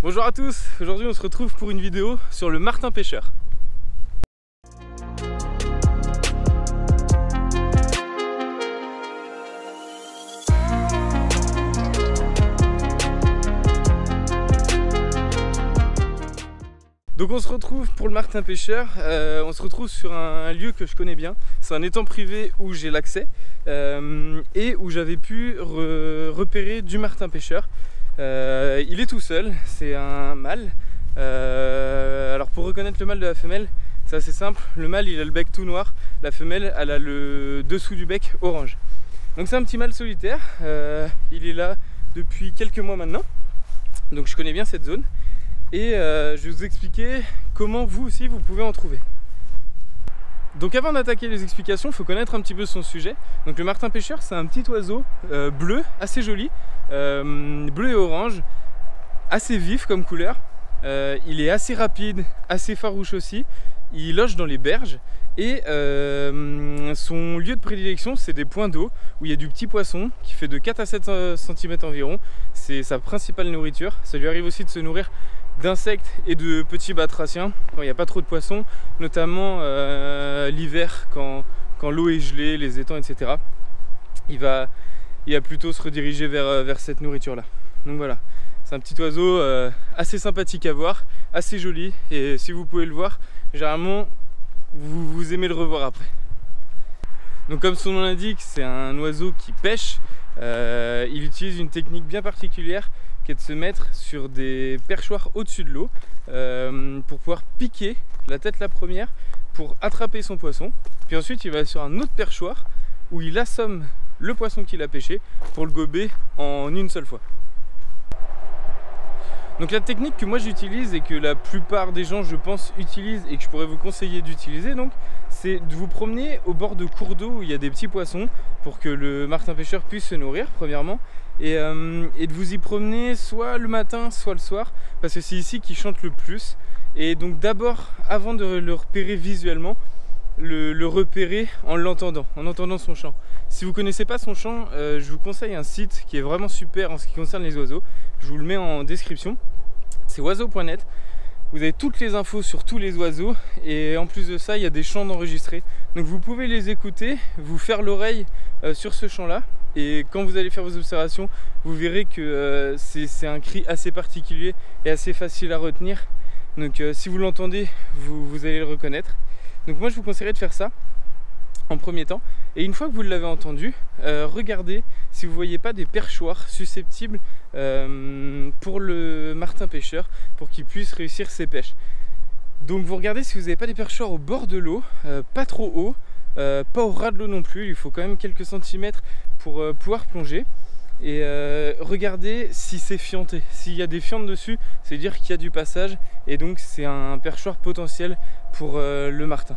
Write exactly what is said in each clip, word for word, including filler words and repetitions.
Bonjour à tous, aujourd'hui on se retrouve pour une vidéo sur le martin pêcheur. Donc on se retrouve pour le martin pêcheur, euh, on se retrouve sur un, un lieu que je connais bien. C'est un étang privé où j'ai l'accès euh, et où j'avais pu re repérer du martin pêcheur. Euh, il est tout seul, c'est un mâle. Euh, alors pour reconnaître le mâle de la femelle, c'est assez simple. Le mâle il a le bec tout noir, la femelle elle a le dessous du bec orange. Donc c'est un petit mâle solitaire, euh, il est là depuis quelques mois maintenant. Donc je connais bien cette zone. Et euh, je vais vous expliquer comment vous aussi vous pouvez en trouver. Donc avant d'attaquer les explications, il faut connaître un petit peu son sujet. Donc le martin pêcheur, c'est un petit oiseau euh, bleu, assez joli, euh, bleu et orange, assez vif comme couleur. Euh, il est assez rapide, assez farouche aussi. Il loge dans les berges et euh, son lieu de prédilection, c'est des points d'eau où il y a du petit poisson qui fait de quatre à sept centimètres environ. C'est sa principale nourriture. Ça lui arrive aussi de se nourrir d'insectes et de petits batraciens quand il n'y a pas trop de poissons, notamment euh, l'hiver quand, quand l'eau est gelée, les étangs, et cetera. Il va, il va plutôt se rediriger vers, vers cette nourriture là. Donc voilà, c'est un petit oiseau euh, assez sympathique à voir, assez joli, et si vous pouvez le voir, généralement vous, vous aimez le revoir après. Donc comme son nom l'indique, c'est un oiseau qui pêche. Euh, il utilise une technique bien particulière qui est de se mettre sur des perchoirs au-dessus de l'eau euh, pour pouvoir piquer la tête la première pour attraper son poisson. Puis ensuite il va sur un autre perchoir où il assomme le poisson qu'il a pêché pour le gober en une seule fois. Donc la technique que moi j'utilise et que la plupart des gens je pense utilisent et que je pourrais vous conseiller d'utiliser, donc c'est de vous promener au bord de cours d'eau où il y a des petits poissons pour que le martin pêcheur puisse se nourrir premièrement, et, euh, et de vous y promener soit le matin soit le soir parce que c'est ici qu'il chante le plus. Et donc d'abord, avant de le repérer visuellement, le, le repérer en l'entendant, en entendant son chant. Si vous ne connaissez pas son chant, euh, je vous conseille un site qui est vraiment super en ce qui concerne les oiseaux. Je vous le mets en description, c'est oiseau point net. Vous avez toutes les infos sur tous les oiseaux et en plus de ça, il y a des chants enregistrés. Donc vous pouvez les écouter, vous faire l'oreille euh, sur ce chant-là. Et quand vous allez faire vos observations, vous verrez que euh, c'est un cri assez particulier et assez facile à retenir. Donc euh, si vous l'entendez, vous, vous allez le reconnaître. Donc moi je vous conseillerais de faire ça en premier temps. Et une fois que vous l'avez entendu, euh, regardez si vous ne voyez pas des perchoirs susceptibles euh, pour le martin pêcheur, pour qu'il puisse réussir ses pêches. Donc vous regardez si vous n'avez pas des perchoirs au bord de l'eau, euh, pas trop haut, euh, pas au ras de l'eau non plus, il faut quand même quelques centimètres pour euh, pouvoir plonger. Et euh, regardez si c'est fianté. S'il y a des fientes dessus, c'est dire qu'il y a du passage et donc c'est un perchoir potentiel pour euh, le martin.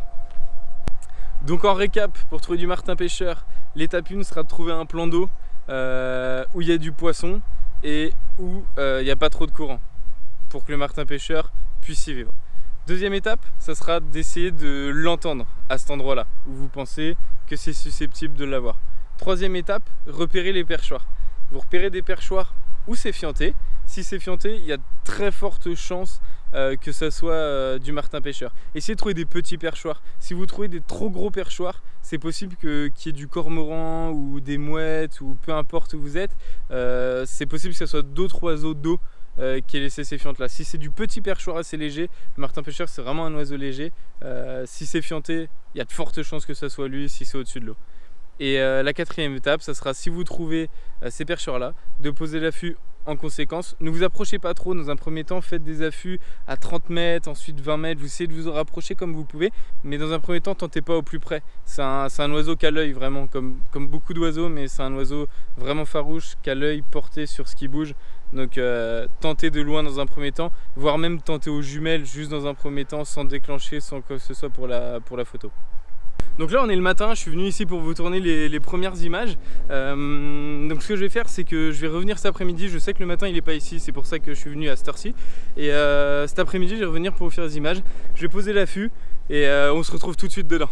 Donc en récap, pour trouver du martin pêcheur, l'étape un sera de trouver un plan d'eau euh, où il y a du poisson et où euh, il n'y a pas trop de courant pour que le martin pêcheur puisse y vivre. Deuxième étape, ça sera d'essayer de l'entendre à cet endroit là où vous pensez que c'est susceptible de l'avoir. Troisième étape, repérer les perchoirs. Vous repérez des perchoirs où c'est fianté. Si c'est fianté, il y a de très fortes chances euh, que ça soit euh, du martin pêcheur. Essayez de trouver des petits perchoirs. Si vous trouvez des trop gros perchoirs, c'est possible que, qu'il y ait du cormoran ou des mouettes ou peu importe où vous êtes. Euh, c'est possible que ce soit d'autres oiseaux d'eau euh, qui aient laissé ces fientes là. Si c'est du petit perchoir assez léger, le martin pêcheur c'est vraiment un oiseau léger. Euh, si c'est fianté, il y a de fortes chances que ça soit lui si c'est au-dessus de l'eau. Et euh, la quatrième étape, ça sera si vous trouvez euh, ces perchoirs là, de poser l'affût en conséquence. Ne vous approchez pas trop dans un premier temps, faites des affûts à trente mètres, ensuite vingt mètres, vous essayez de vous en rapprocher comme vous pouvez, mais dans un premier temps, tentez pas au plus près. C'est un, un oiseau qui a l'œil vraiment, comme, comme beaucoup d'oiseaux, mais c'est un oiseau vraiment farouche, qui a l'œil porté sur ce qui bouge. Donc euh, tentez de loin dans un premier temps, voire même tentez aux jumelles juste dans un premier temps, sans déclencher, sans quoi que ce soit pour la, pour la photo. Donc là on est le matin, je suis venu ici pour vous tourner les, les premières images. Euh, donc ce que je vais faire, c'est que je vais revenir cet après-midi. Je sais que le matin il n'est pas ici, c'est pour ça que je suis venu à cette heure-ci. Et euh, cet après-midi je vais revenir pour vous faire les images. Je vais poser l'affût et euh, on se retrouve tout de suite dedans.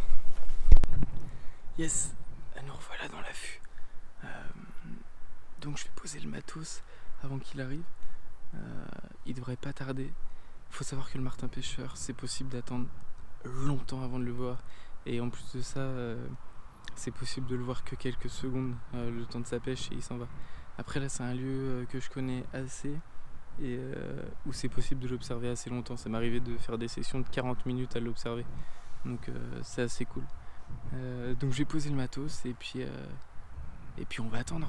Yes, nous revoilà dans l'affût. Euh, donc je vais poser le matos avant qu'il arrive. euh, il devrait pas tarder. Il faut savoir que le martin pêcheur, c'est possible d'attendre longtemps avant de le voir, et en plus de ça, euh, c'est possible de le voir que quelques secondes, euh, le temps de sa pêche, et il s'en va. Après là, c'est un lieu euh, que je connais assez, et euh, où c'est possible de l'observer assez longtemps. Ça m'est arrivé de faire des sessions de quarante minutes à l'observer, donc euh, c'est assez cool. Euh, donc je vais poser le matos, et puis, euh, et puis on va attendre.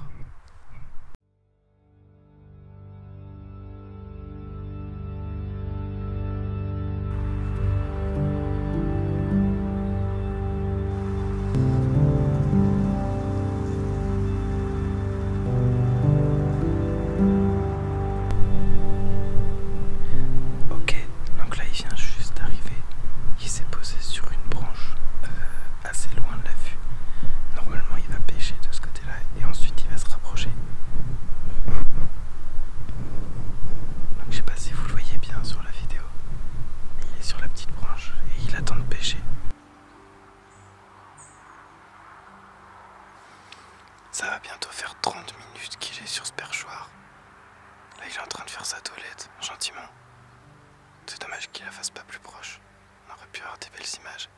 Ça va bientôt faire trente minutes qu'il est sur ce perchoir. Là, il est en train de faire sa toilette, gentiment. C'est dommage qu'il la fasse pas plus proche. On aurait pu avoir des belles images.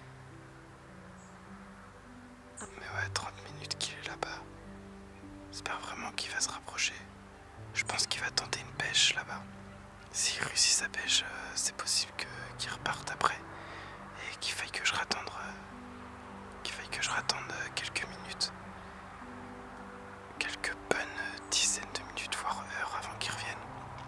Mais ouais, trente minutes qu'il est là-bas. J'espère vraiment qu'il va se rapprocher. Je pense qu'il va tenter une pêche là-bas. S'il réussit sa pêche, euh, c'est possible que, qu'il reparte après. Et qu'il faille que je rattende, euh, qu'il faille que je rattende euh, quelques minutes. Quelques bonnes dizaines de minutes, voire heures avant qu'il revienne.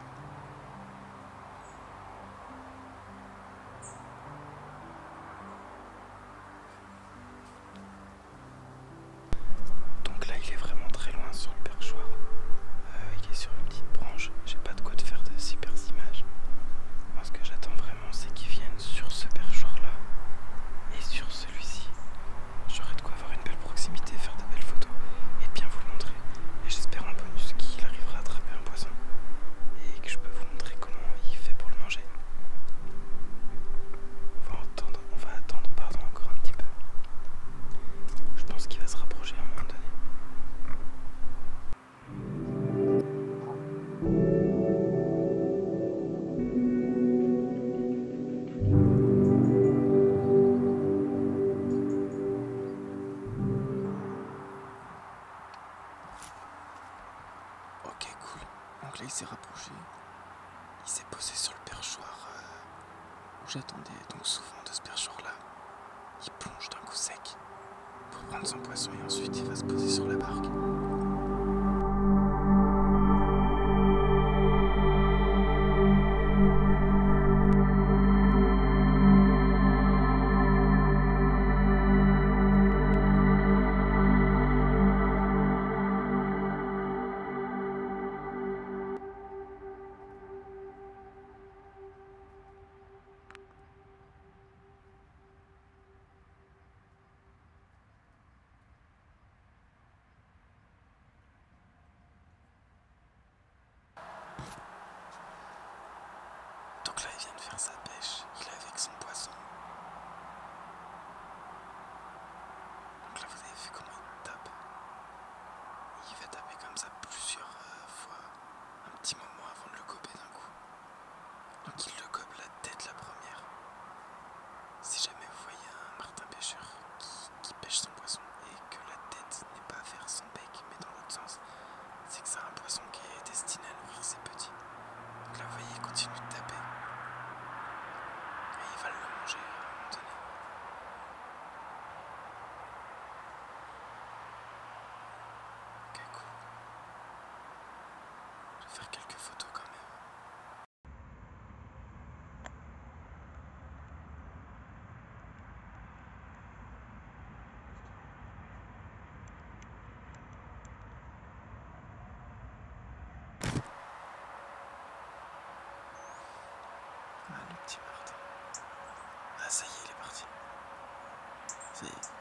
Donc là, il est vraiment très loin sur le perchoir. Euh, il est sur une petite branche. J'ai pas de quoi te faire de super images. Moi, ce que j'attends vraiment, c'est qu'il vienne sur ce perchoir-là et sur celui-ci. J'aurai de quoi avoir une belle proximité, faire de belles photos et de bien vous le montrer. Et j'espère en bonus qu'il arrivera à attraper un poisson et que je peux vous montrer comment il fait pour le manger. On va attendre, on va attendre pardon, encore un petit peu. Je pense qu'il va se rapprocher à un moment donné. Ok, cool. Donc là, il s'est rapproché. Il s'est posé sur le perchoir euh, où j'attendais donc souvent de ce perchoir-là. Il plonge d'un coup sec pour prendre son poisson et ensuite il va se poser sur la barque. Donc là, il vient de faire sa pêche. Il est avec son poisson. Donc là, vous avez vu comment il tape. Il va taper comme ça plusieurs euh, fois, un petit moment avant de le gober d'un coup. Donc il le gobe la tête la première. Si jamais vous voyez un martin pêcheur qui, qui pêche son poisson et que la tête n'est pas vers son bec mais dans l'autre sens, c'est que c'est un poisson qui est destiné à nourrir ses petits. Donc là, vous voyez, il continue de taper. Et il va le manger à un moment donné. Ok, cool. Je vais faire quelques photos quand même. Ah, le petit martin. Ah, ça y est, il est parti. Ça y est.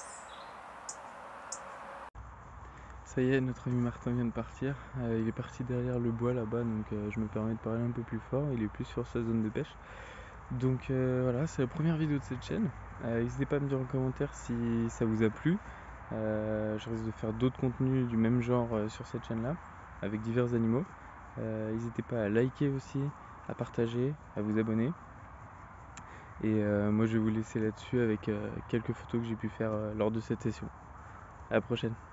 Ça y est, notre ami Martin vient de partir. Euh, il est parti derrière le bois là-bas, donc euh, je me permets de parler un peu plus fort. Il est plus sur sa zone de pêche. Donc euh, voilà, c'est la première vidéo de cette chaîne. Euh, N'hésitez pas à me dire en commentaire si ça vous a plu. Euh, je risque de faire d'autres contenus du même genre euh, sur cette chaîne-là, avec divers animaux. Euh, n'hésitez pas à liker aussi, à partager, à vous abonner. Et euh, moi je vais vous laisser là-dessus avec euh, quelques photos que j'ai pu faire euh, lors de cette session. À la prochaine.